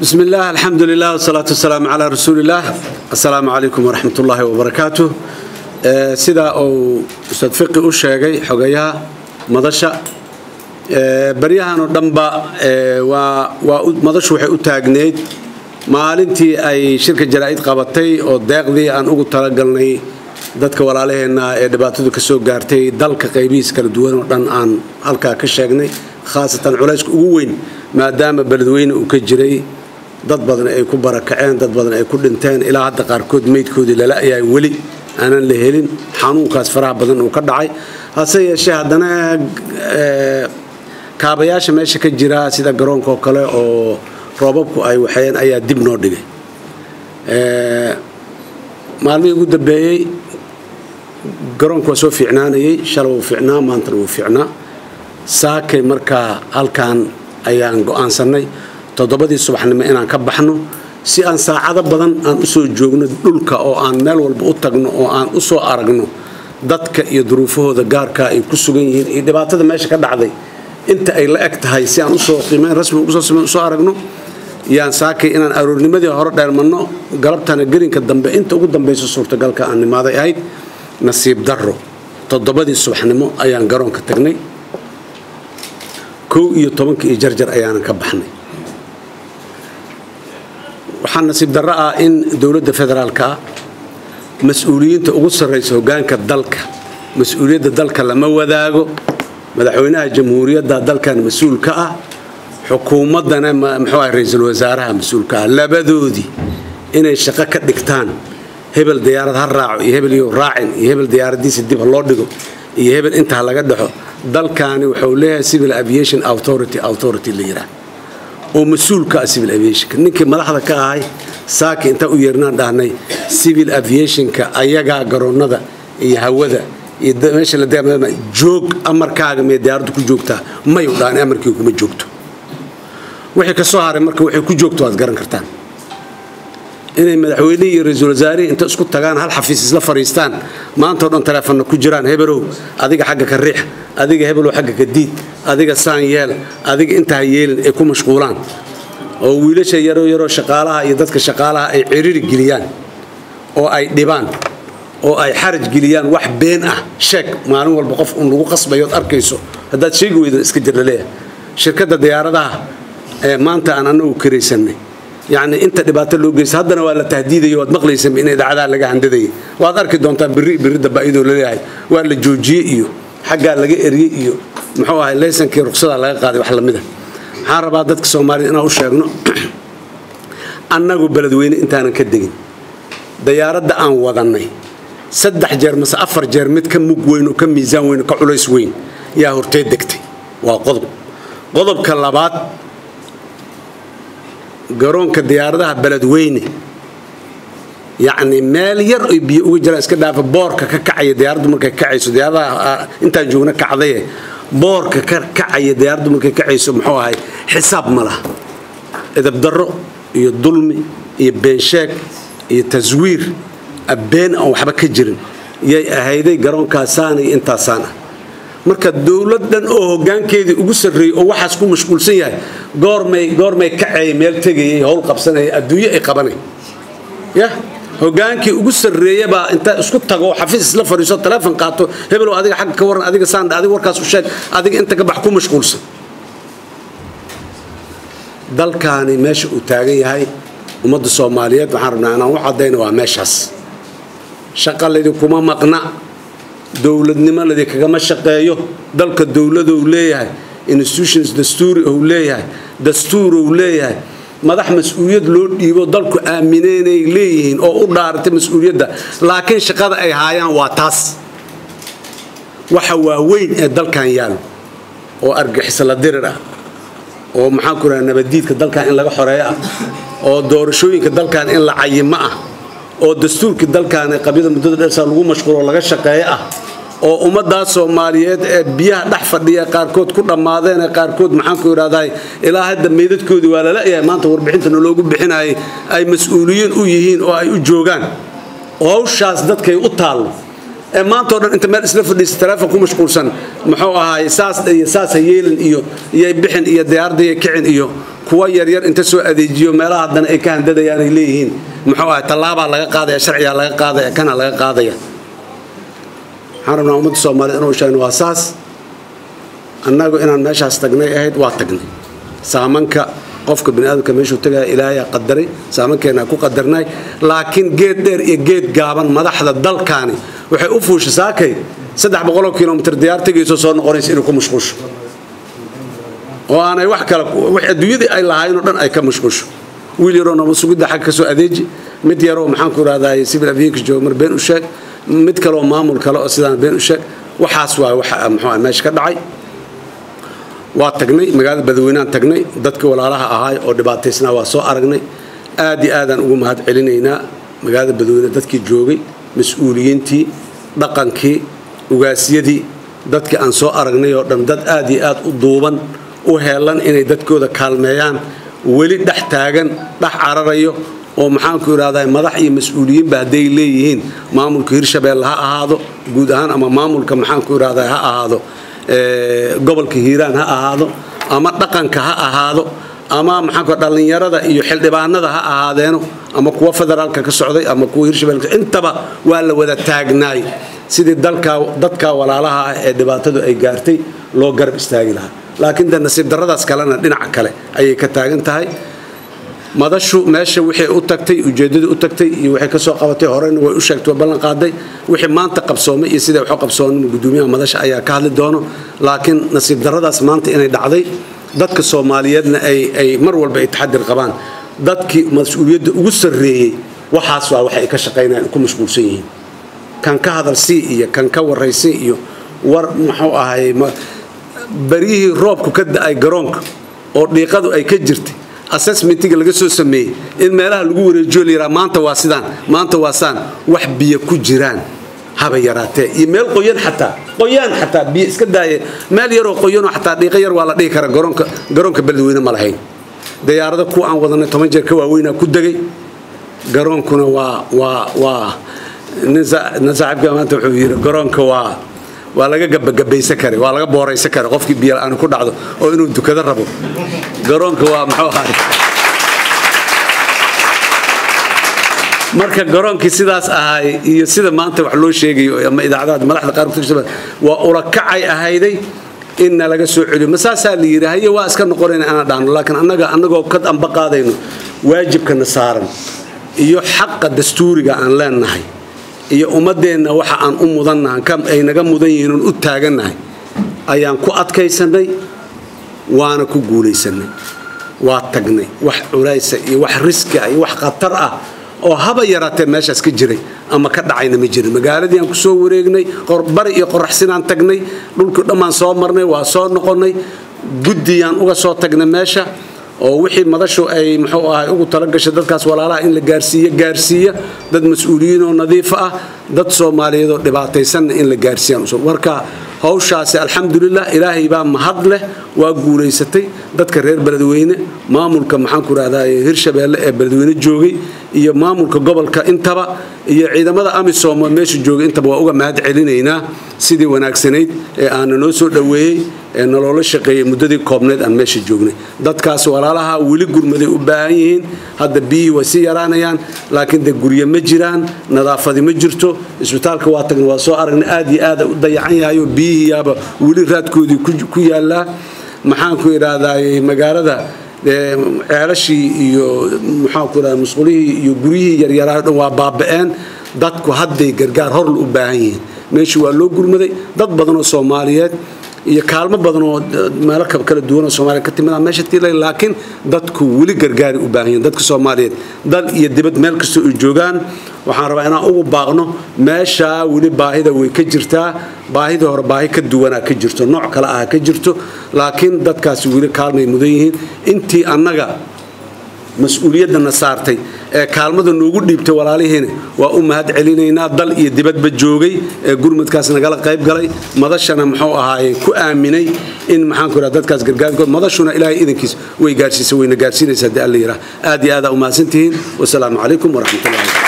بسم الله الحمد لله والصلاة والسلام على رسول الله. السلام عليكم ورحمة الله وبركاته. سيدا أو أستاذ فقي أشياء حقيقة مدشة بريها ندمبا ومدش وحي أتاجنيد maalintii ay shirka jaraa'id qabatay oo deeqdii aan ugu talagalnay dadka walaalaheena ee dhibaatadu ka soo gaartay dalka qaybihiisa kala duwan oo dhan aan halka ka sheegnay khaasatan culayska ugu weyn maadaama beledweyne uu ka jiray dad badan ay ku barakaceen dad badan ay ku dhinteen ilaa hadda qaarkood meydkoodii lala ayay weli aanan la helin xanuunkaas faraha badan uu ka dhacay hase yeeshee haddana kaabayaasha meesha ka jira sida garoonka kale oo roobabku ay waxeen ayaa dib noo dhigay maalmihii ugu dambeeyay garoonku waa soo fiicnaanayay shalay wuu fiicnaa maantana wuu fiicnaa saakay markaa halkan ayaan go'aansanay 7 subaxnimo inaan ka baxno si aan saacado badan aan u soo joogno dhulka oo aan meel walba u tagno oo aan u soo aragno dadka iyo duruufahooda gaarka ay ku sugan yihiin iyo dhibaatada meesha ka dhacday inta ay la eg tahay si aan u soo qiimeyn rasmi ugu soo aragno yaan saakay inaan aroornimadii hore dheermano galabtana gelinka dambe inta ugu dambayso suurtagalka aan nimaaday ahayd nasiib darro 7 subaxnimo ayaan garoonka tagnay 11 iyo jarjar ayaan ka baxnay waxaan nasiib darro ah in dawladda federaalka mas'uuliyiinta ugu sarreysa hoggaanka dalka mas'uuliyadda dalka lama wadaago madaxweynaha jamhuuriyadda dalkan mas'uul ka ah xukuumadana muxuu ahay ra'iisul wasaaraha mas'uulka labadoodii inay shaqo ka dhigtaan hebel diyaarad ha raaco iyo hebel iyo raacin iyo hebel diyaaradiisa dib loo dhigo iyo hebel inta laga dhaxo dalkaani wuxuu leeyahay civil aviation authority la yiraahdo oo mas'uulka civil aviation ninkii madaxda ka ahay saaki inta u yeernaan dhahnay civil aviation ka ayaga garoonada iyo hawada iyo meesha la deeqna joog amarkaaga mee diyaaradu ku joogtaa may u dhaan amarkii kuma joogto wixii ka soo haray marka waxay ku joogto aad garan kartaan inay madaxweynaha iyo ra'iisul wasaaraha inta isku tagaan hal xafiis isla fariistaan maanta oo dhan telefoon ku jiraan hebelow adiga xagga ka riix adiga hebelow xagga ka diid adiga saan yeel adiga inta yeelin ay ku mashquulaan oo wiilasha yaro shaqaalaha iyo dadka shaqaalaha ay ciriiri geliyaan oo ay dhibaan oo ay xaraj geliyaan wax been ah sheeg maalin walba qof uu lagu qasbayo arkayso hadaad sheegi weydo iska jirnaleeyahay shirkadda diyaaradaha maanta aan anagu kiraysanay يعني انت dhibaato loo geysay haddana waa la tahdiidayo wad maqlaysan in idaacada laga handaday waad arki doontaa biri dabaayido leeyahay waa la joojiyay iyo xagga laga eriyay iyo muxuu ahay laysankii ruqsada laga qaaday wax lamid ah waxaan rabaa dadka Soomaaliyeed inaan u sheegno annagu beledweyne intaanan ka degin diyaaradda aan wadanay 3 jeer mise 4 jeer mid ka mug weyn oo ka miisaan weyn ka culays weyn yaa hortay degtay waa qodobka labaad garoonka diyaaradaha beledweyne يعني مال ير بيجوا جرا إسكت دافع بورك كعية ديارد مركا كعيس ديارد أنت جونا كعضية بورك كعية ديارد مركا كعيس محوها هاي حساب ملا إذا بدروا يظلمي يبنشك يتزوير أبين أو حبك كجرن هيدا جرون كاساني أنت سانة marka dawladdan oo hoggaankeedii ugu sareeyay oo waxaas ku mashquulsan yahay goormay kacay meel tagay hawl qabsanay adduunyo ay qabanay hoggaankii ugu sareeyay ba inta isku tago xafiis isla fariiso telefoon qaato hebel adiga xaq ka waran adiga saan adiga warkaas u sheeg adiga inta ka bax ku mashquulsan dalkaani meesha uu taagan yahay ummadda Soomaaliyeed waxaan rabnaa inaan wax cadeyno waa meeshaas shaqaladii kuma maqna dawladnimadii kaga shaqeeyo dalka dawladdu uu leeyahay institutions dastuuri uu leeyahay dastuur uu leeyahay madax mas'uuliyad loo dhiibo dalku aamineenay leeyihiin oo u dhaartay mas'uuliyadda laakiin shaqada ay haayaan waa taas waxa waaweyn ee dalkan yaal oo argixis la dirir ah oo maxaa ku raana nabadiidka dalkan in laga xoreeyo ah oo doorashooyinka dalkan in la cayimo ah oo dastuurka dalkan qabyada muddada dheer saa lagu mashquulo laga shaqeeyo ah oo ummadda Soomaaliyeed ee biyaha dhax fadhiya qaarkood ku dhamaadeen qaarkood maxaan ku yiraahday ilaa hadda meedadkoodii waa la leeyahay maanta warbixinta loogu bixinay ay mas'uuliyiin u yihiin oo ay u joogaan hawshaas dadkay u taalo ما أنتوا أنت ما إسلف الاستلافة كم مشغول سن محوها إساس ييلن يبحن ديار دي كعن كوير أنت سوء أديجيو ما راح دنا كان ده يعني ليهين محوها طلابة على قاضي شرعي على قاضي كان على قاضي حرمنا أمد الصومال إنه شان واساس أننا إن ماشي استغنى أهد واتقني سامنك قفك بني آدم كميشو تجا إلهي قدري سامنك أنا كو قدرناي لكن جيت دير جيت جابن مدح الدل كاني وحيوفوش ساكي 700 كيلومتر ديار تجي سوسون قريس إنكم مشخوش وأنا وحكي واحد يدي أي لهاي نورن أي كمشخوش ويلي رونا مسوق ده حكي سو أديجي مديارو محنكور هذا يسيب الأفيك جو مر بين وشك متكلم مامول كلا أصلاً بين وشك وحاسوا محوا ماشي كدعي واتقني مقال بدوينان تقني ضدك ولا راها هاي أو دباتيسنا واسو أرجني آدان وقوم هاد علينا مقال بدوينا ضدك جوجي مسؤولينتي دقنكي وقاسيدي ضدك أنسو أرجني ودم ضد آد ضوبا وهلن إن ضدك وذا كالميان ولد دحتاجن دح عرريو ومحاكو هذا مدح مسؤولين بعدي ليهين مامل كهير شباب هذا جودهان أما مامل كمحاكو هذا هذا قبل كهيران هذا أما دقن هذا أما محاكو دلني يرى يحل دبان هذا أما قوة فدرال كالسعودية أما كهير شباب انتبه ولا تاجناي سيد دتك ولا لها دباتة أي جارتي لو قرب استاجلها لكن ده نصيب درادس كلنا دين عكله أي كتاجن تهاي مدشو ماشي وحي أوتكتي وجدد أوتكتي وحي كسوق قوتي هورين وأشكت وبلن قاضي وحي ما أنت قبصومي يصير وحق قبصون قدوميها مدش أي كهل دونه لكن نصيب درادس ما أنت إني دعدي ضدك الصوماليين أي مرول بيتحدى القبان ضدك مسؤولية وسري وحاسوا وحي كشقينا كم مشغول سيء كان كهذا السيء كان كور رئيسي ور محو هاي بريه روب كده أي جرونك أو دقيقة أي كجرتي assessment اللي جالسوا سميه إن ما له الجور الجوليرا ما أنت واسدان ما أنت واسان وحبي كجيران هذا يراته يميل قيان حتى بيسكده ما يرو قيان حتى يغير ولا يكره جرونك بلدوينا ملهين ده يارده كو عن وضعنا تمنجر كواوينا كدقي جرونكنا و نزع بقى أنت حبير جرونك ولا جب سكري ولا بوري سكري قفك بيال أنا كل عضو أو إنه أنتوا كذا ربوا قرون كوا محوها مركب قرون كسيداس هاي يصير ما أنت وحلو شيء أما إذا عدد ملاح القارب تكتب وأركعي هايدي إن لقى سعودي مساسة اللي هي واسكن نقولين أنا دان لكن أنا قد أم بقى ذينه واجب كنصارن يحق الدستوري عن لان نهي iyo umadeena waxa aan u mudanahay kam ay naga mudan yihiin u taaganahay ayaan ku adkaysanay waana ku guuleysanay waa tagnay wax culaysa iyo wax riski iyo wax khatar ah oo haba yaraatee meeshaas ka jiray ama ka dhacayna ma jirin magaaladii aan ku soo wareegnay bari iyo qoraxsinaan tagnay dhulku dhamaan soo marnay waa soo noqonay gudiyaan uga soo tagnay meesha oo wixii madasho ay muxuu ahay ugu tala gashay dadkaas walaalaha in la gaarsiiyo dad mas'uuliyiin oo nadiif ah dad Soomaaliyeed oo dhibaataysan in la gaarsiiyaan warka hawshaasi alxamdulillah ilaahay baa mahad leh waa guuleysatay dadka reer Beledweyne maamulka maxaan ku raadayay Hirshabeelle ee Beledweyne joogay iyo maamulka gobolka intaba iyo ciidamada AMISOM meesha joogay intaba waa uga mahad celinaynaa sidii wanaagsanayd ee aan noo soo dhaweeyay ee nolol shaqeeyay muddadii koobneed aan meesha joognay dadkaas walaalaha wali gurmaday u baahan yihiin hadda biyi wasi yaraanayaan laakiin de guriye ma jiraan nadaafadi ma jirto isbitaalka waa tagnay waa soo aragnay aad iyo aad u dayacan yahay biyi yaaba wali raadkoodii ku yaala maxaan ku iraadaay magaalada ceelashii iyo maxaan ku iraadaay musqulihii iyo guriyihii yaryaraad waa baaba'een dadku hadday gargaar hor u baahan yihiin meesha waa loo gurmaday dad badan oo Soomaaliyeed iyo kaalmo badan oo meel kala duwan oo Soomaaliya ka timid meesha tiilay laakiin dadku wali gargaar u baahan yihiin dadka Soomaaliyeed dal iyo dibad meel kasta oo joogan waxaan rabaa inaan ugu baaqno meesha wali baahida way ka jirtaa baahida hore baahi ka duwan ka jirto nooc kale ah ka jirto laakiin dadkaas wali kaalmay mudan yihiin intii annaga mas'uuliyadna saartay ee kaalmada noogu dhiibtay walaalihiina waa u mahad celinaynaa dal iyo dibadba joogay ee gurmadkaas nagala qayb galay madashana muxuu ahaay ku aaminay in maxaan ku raad dadkaas gargaarkood madashuna ilaahay idinkiis way gaarsiisay wayna gaarsiinaysaa hadii alla yiraahdo aad iyo aad u mahadsantihiin wassalaamu calaykum waraxmatullaahi